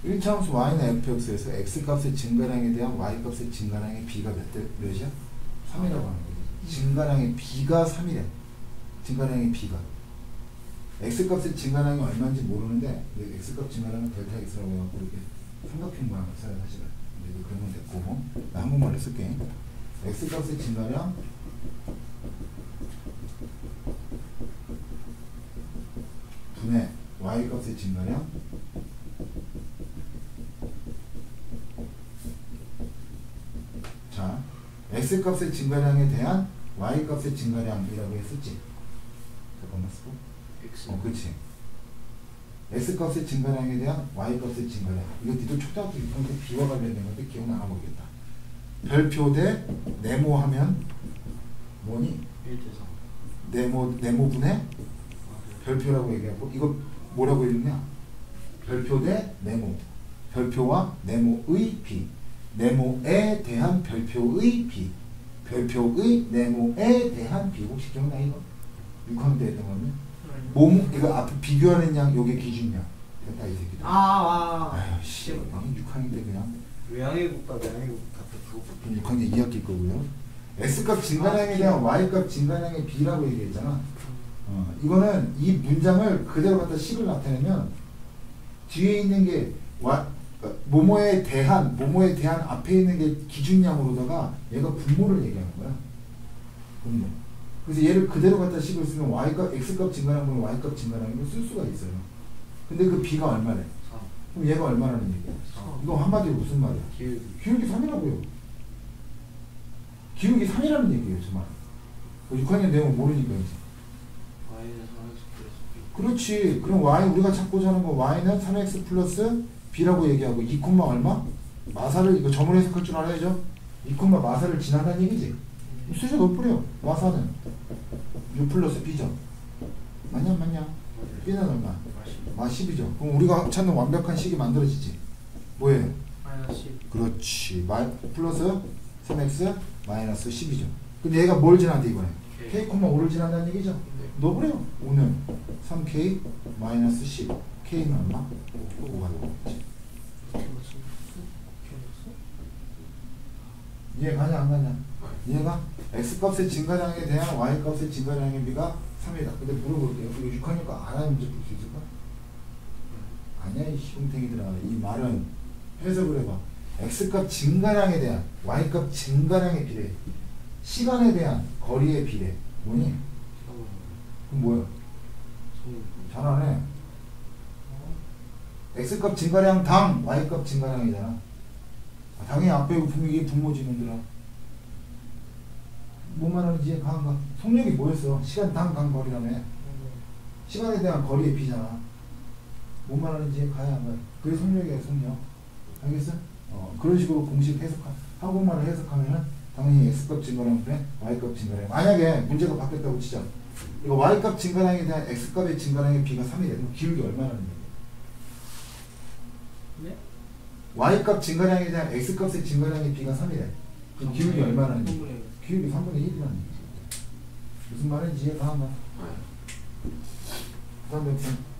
1차함수 y는 fx에서 x값의 증가량에 대한 y값의 증가량의 b가 몇이야? 3이라고 하는 거지. 증가량의 b가 3이래. 증가량의 b가. x값의 증가량이 얼마인지 모르는데 x값 증가량은 델타 x라고 해갖고 이렇게 삼각형 모양을 써요 사실은. 근데 이거 그러면 됐고 나 한국말로 쓸게. x값의 증가량 분의 y값의 증가량 자 x값의 증가량에 대한 y값의 증가량이라고 했었지. 잠깐만 쓰고 그치. x값의 증가량에 대한 y값의 증가량 이거 니도 초등학교 6학년 때 B와 관련된 건데 기억나나 모르겠다. 별표 대 네모 하면 뭐니? 1대4 네모분의 별표라고 얘기하고 이거 뭐라고 읽냐? 별표 대 네모 별표와 네모의 b 네모에 대한 별표의 b 별표의 네모에 대한 b 혹시 기억나 이거? 6학년 때 했던 거는? 몸 이거 앞에 비교하는 양 요게 기준이야. 됐다 이 새끼들. 아유 씨 6학년 때 그냥 외항의 국가 내항의 국가 6학년 2학기 거고요. X값 증가량에 대한 Y값 증가량의 B라고 얘기했잖아. 이거는 이 문장을 그대로 갖다 식을 나타내면 뒤에 있는 게 뭐뭐에 대한 앞에 있는 게 기준량으로다가 얘가 분모를 얘기하는 거야. 분모. 그래서 얘를 그대로 갖다 식을 쓰면 X값 증가량분의 Y값 증가량을 쓸 수가 있어요. 근데 그 B가 얼마래? 4. 그럼 얘가 얼마라는 얘기야? 4. 이거 한마디로 무슨 말이야? 기울기 3이라고요. 기울기 3이라는 얘기예요, 저 말. 6학년 내용을 모르니까 이제. y는 3x 플러스 b. 그렇지. 그럼 y 우리가 찾고자 하는 거 y는 3x 플러스 b라고 얘기하고 2, 얼마? 마사를 이거 점을 해석할 줄 알아야죠. 2, 마사를 지나간 얘기지. 수저 넣어버려. 마사는 6 플러스 b죠. 맞냐 안 맞냐? b는 얼마? 마 10이죠. 그럼 우리가 찾는 완벽한 식이 만들어지지. 뭐예요? 마이너스 10. 그렇지. 플러스 3x 마이너스 10이죠. 근데 얘가 뭘 지난대 이번에? k, 5를 지난다는 얘기죠. 네. 넣어버려. 5는 3k 마이너스 10. k는 얼마? 5가 되겠지. 이해가냐 안 가냐? 이해가? x값의 증가량에 대한 y값의 증가량의 비가 3이다. 근데 물어볼게요. 이거 6학년 거 알아야 문제 풀 수 있을까? 아니야 이 시궁탱이들아. 이 말은 해석을 해봐. x값 증가량에 대한 y값 증가량의 비례 시간에 대한 거리의 비례 뭐니? 그럼 뭐야? 잘하네. x값 증가량 당 y값 증가량이잖아. 당연히 앞에 분명히 분모지는들아. 뭔 말하는지 가한가? 속력이 뭐였어? 시간 당 거리라며. 시간에 대한 거리의 비잖아. 뭔 말하는지 가야 한 거야. 그게 속력이야 속력. 알겠어? 그런 식으로 공식 한국말을 해석하면은 당연히 x값 증가량분의 y값 증가량. 만약에 문제가 바뀌었다고 치자. 이거 y값 증가량에 대한 x값의 증가량의 비가 3이래. 그럼 기울기 얼마라는 얘기야? 네? y값 증가량에 대한 x값의 증가량의 비가 3이래. 그럼 기울기 얼마라는 얘기야? 기울기 3분의 1이라는 얘기지. 무슨 말인지 이해가 안 가? 그 다음 몇 번?